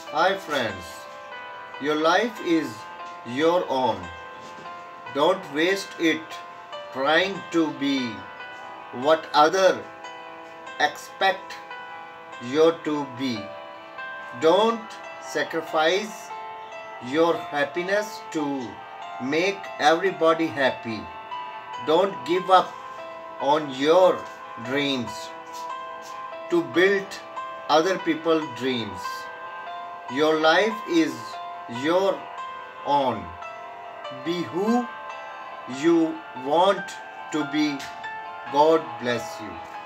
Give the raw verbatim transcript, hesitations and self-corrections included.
Hi friends, your life is your own. Don't waste it trying to be what other expect you to be. Don't sacrifice your happiness to make everybody happy. Don't give up on your dreams to build other people's dreams. Your life is your own. Be who you want to be. God bless you.